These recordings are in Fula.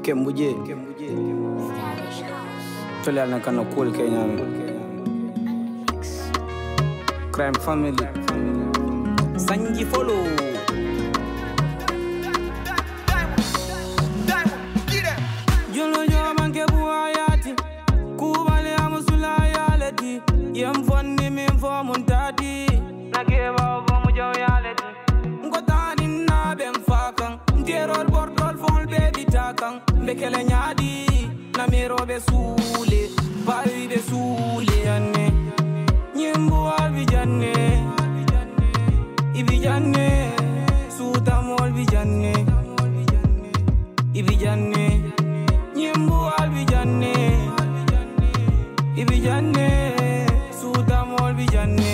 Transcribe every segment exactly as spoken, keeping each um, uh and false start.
Kembuje. Tolya na kana cool Kenya. Crime family. Sanji Folo. Jolo yo manke buayati. Kubale amusula yaleti. Yem fondi mi fo muntati. Nakeba fo mujo yaleti. Ngotani na bem fakan. Ngerol bordol fol baby takan. Bekele nyadi. Na miro be sule. Bari be sule yanne. Nyembo albijanne. Ibijanne. Suta mol bijanne. Ibijanne. Nyembo albijanne. Ibijanne. Suta mol bijanne.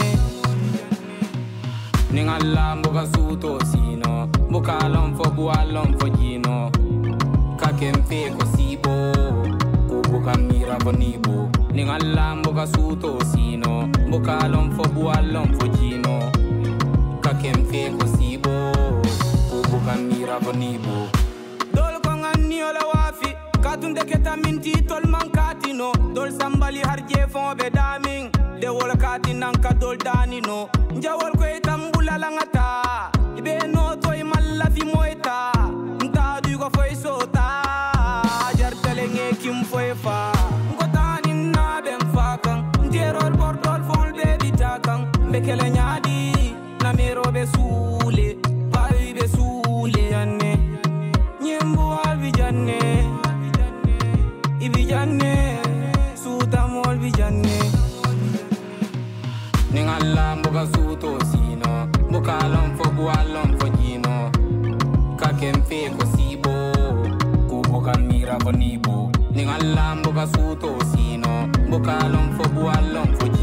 Ningala mboga suto sino. Mboka lom fo bualom fo jino. Kakemfe ko sibo. Kubuka mira bonibo. Ningala mboga suto sino. Mboka lom fo bualom fo jino. Kakemfe ko sibo. Kubuka mira bonibo. Dol kongani ola wafi. Katunde keta minti tol mankatino. Dol sambali harje fon be daming. De wol kati nanka dol danino. Njawol ko itambula langata. Ibe no toy malla fi moita. Nta du go foi sota. Jartele nge kim foi fa. Ngotani na bem fakan. Njerol bordol fon baby takan. Bekele nyadi. Na miro be sule. Bari be sule yanne. Nyembo albijanne. Ibijanne. Suta mol bijanne. Ningala mboga suto sino. Mboka lom fo bualom fo jino. Kakemfe ko sibo. Kuboka mira bonibo. Ningala mboga suto sino. Mboka lom fo bualom fo